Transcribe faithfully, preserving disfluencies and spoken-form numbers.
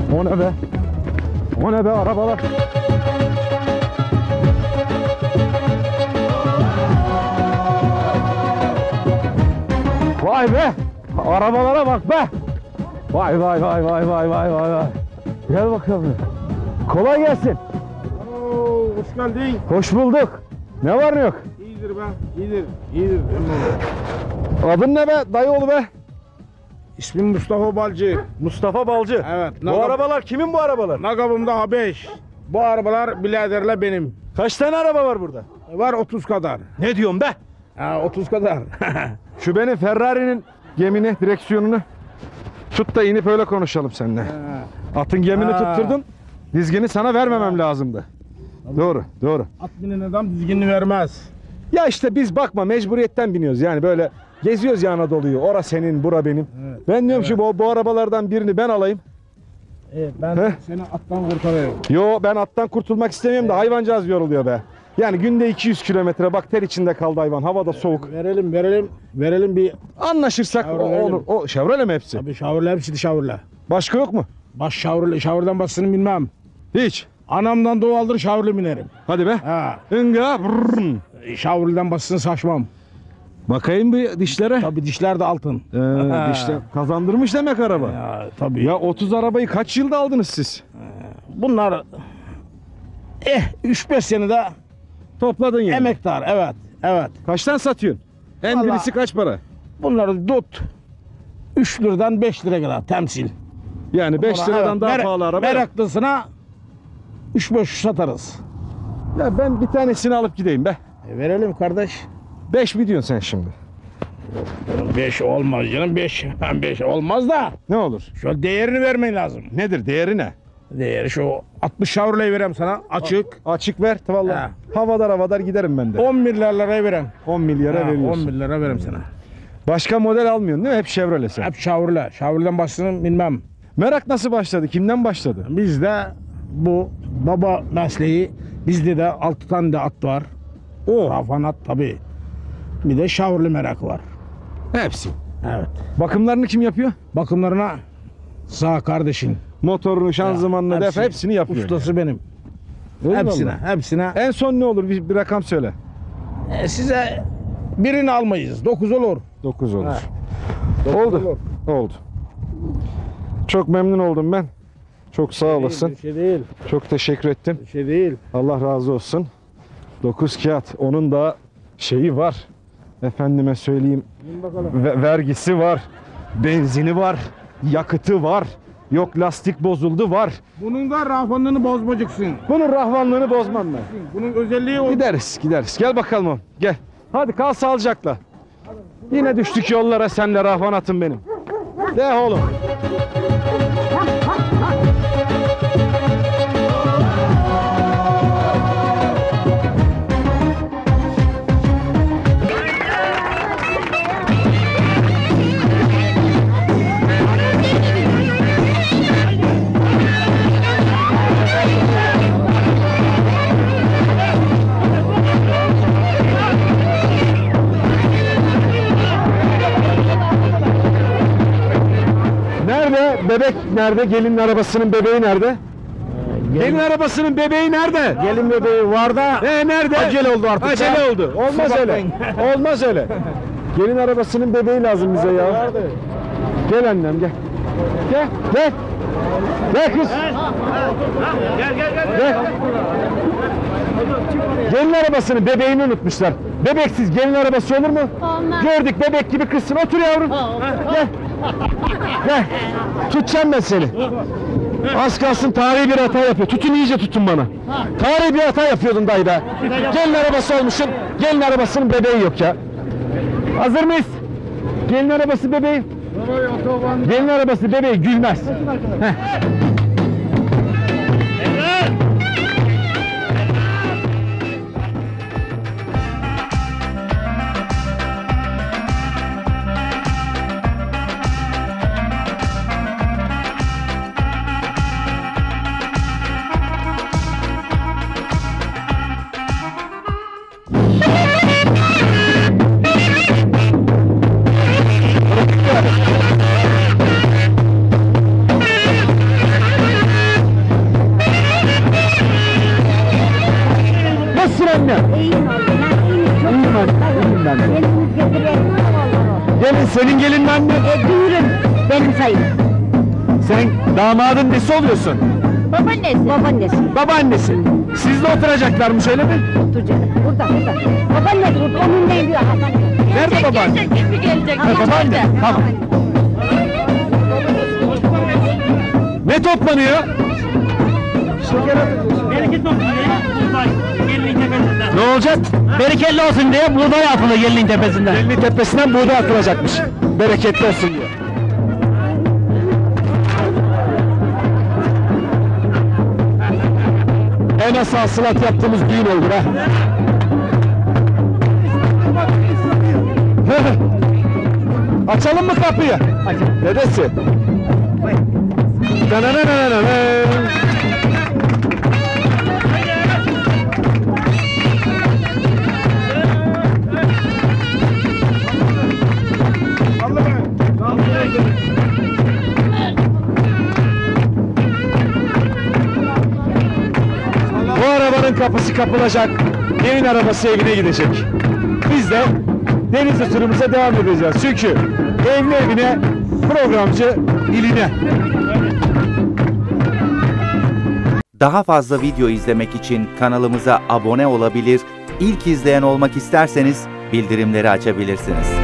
O ne be? O ne be arabalar? Vay be! Arabalara bak be! Vay vay vay vay vay vay vay vay! Gel bakalım. Kolay gelsin. Oo, hoş geldin. Hoş bulduk. Ne var ne yok? İyidir be, iyidir, iyidir. Adın ne be dayıoğlu be? İsmim Mustafa Balcı. Mustafa Balcı. Evet. Bu arabalar kimin bu arabalar? Nakabımda H beş. Bu arabalar biraderle benim. Kaç tane araba var burada? Var otuz kadar. Ne diyorsun be? Ha, otuz kadar. Şu benim Ferrari'nin gemini, direksiyonunu tut da inip öyle konuşalım seninle. Ha. Atın gemini Ha. tutturdum. Dizgini sana vermemem lazımdı. Doğru, doğru. At binen adam dizginini vermez. Ya işte biz bakma mecburiyetten biniyoruz. Yani böyle geziyoruz ya Anadolu'yu. Ora senin, bura benim. Evet. Ben diyorum şu bu, bu arabalardan birini ben alayım. Evet, ben Heh. seni attan kurtarıyorum. Yo ben attan kurtulmak istemiyorum da hayvancağız yoruluyor be. Yani günde iki yüz kilometre bak ter içinde kaldı hayvan. Havada soğuk. Verelim, verelim, verelim bir... Anlaşırsak o, Şavru olur. O Chevrolet mi hepsi? Tabii şavurla, hepsi de şavurla. Başka yok mu? Baş şavurla, şavurdan başını bilmem. Hiç. Anamdan doğaldır şavurla binerim. Hadi be. Ha. Inga. Brrrn. Şavurdan başını saçmam. Bakayım bir dişlere. Tabii dişler de altın. Ee, dişler kazandırmış demek araba. Ya tabii. Ya otuz arabayı kaç yılda aldınız siz? Bunlar eh üç beş senede Topladın yani. emektar, evet. Evet. Kaçtan satıyorsun? En Vallahi- birisi kaç para? Bunları tut üç liradan beş lira kadar temsil. Yani beş Ona, liradan evet, daha mer- pahalı araba yok. Meraklısına üç beş satarız. Ya ben bir tanesini alıp gideyim be. E, verelim kardeş. beş mi diyorsun sen şimdi? beş olmaz canım, beş. beş olmaz da. Ne olur? Şöyle değerini vermen lazım. Nedir? Değeri ne? Değeri şu altmış şavrayı vereyim sana açık. Açık ver. Vallahi. Ha. Havadar havadar giderim ben de. on milyar liraya vereyim. on milyara Ha, veriyorsun. on milyar lira vereyim sana. Başka model almıyorsun değil mi? Hep Chevrolet sen. Hep şavurla. Şavurdan başını bilmem. Merak nasıl başladı? Kimden başladı? Bizde bu baba mesleği, bizde de altı tane de at var. O. Rafan at tabii. Bir de şavurlu merak var. Hepsi. Evet. Bakımlarını kim yapıyor? Bakımlarına sağ kardeşin. Motorunu, şanzımanını, Ya, def hepsi. hepsini yapıyor. Ustası benim. Eyvallah. Hepsine, hepsine. En son ne olur? Bir, bir rakam söyle. E, size birini almayız. Dokuz olur. dokuz olur. Ha. Oldu. Olur. Oldu. Çok memnun oldum ben. Çok sağ olasın. Bir şey değil. Çok teşekkür ettim. Bir şey değil. Allah razı olsun. dokuz kağıt. Onun da şeyi var. Efendime söyleyeyim. Bin bakalım. Ve- vergisi var. Benzini var. Yakıtı var. Yok lastik bozuldu var. Bunun da rafanlığını bozmayacaksın. Bunun rahvanlığını bozmam ben. Bunun özelliği o. Gideriz gideriz. Gel bakalım oğlum. Gel. Hadi kal sağlıcakla. Yine düştük yollara senle rahvanatım benim. De oğlum. Nerede? Bebek nerede? Gelinin arabasının bebeği nerede? Gelin arabasının bebeği nerede? Gelin bebeği var da E nerede? acele oldu artık. Acele ya. oldu. Olmaz Kusura öyle. bakmayın. Olmaz öyle. Gelin arabasının bebeği lazım bize ya. Gel annem gel. Gel gel. Gel kız. Gel gel gel. Gel. Gelin arabasının bebeğini unutmuşlar. Bebeksiz gelin arabası olur mu? Olmaz. Gördük bebek gibi kızsın. Otur yavrum. Gel. Gel. Tutacağım ben seni. Az kalsın tarihi bir hata yapıyor. Tutun iyice tutun bana. Tarihi bir hata yapıyordun dayı be. Gelin arabası olmuşsun. Gelin arabasının bebeği yok ya. Hazır mıyız? Gelin arabası bebeği. Gelin arabası bebeği gülmez. Heh. senin gelinin anne. E büyürüm. Benim sayım. Sen damadın nesi oluyorsun? Babaannesi. Babaannesi. Babaannesi. Sizle oturacaklarmış öyle mi? Otur canım. Burada burada. Babaannesi burada. Onun neydi ya? Nerede babaanne? Kim gelecek? Ha, babaanne. Tamam. Ne toplanıyor? Bereket olsun diye buğday gelinin tepesinden. Ne olacak? Bereketli olsun diye buğday atıldı gelinin tepesinden. Gelinin tepesinden buğday atılacakmış. Bereketli olsun diye. En az hasılat yaptığımız düğün oldu ha. Açalım mı kapıyı? Dedesi. Dananananana. Bu arabanın kapısı kapılacak, gelin arabası evine gidecek. Biz de Denizli turumuza devam edeceğiz. Çünkü evli evine, programcı iline. Daha fazla video izlemek için kanalımıza abone olabilir, ilk izleyen olmak isterseniz bildirimleri açabilirsiniz.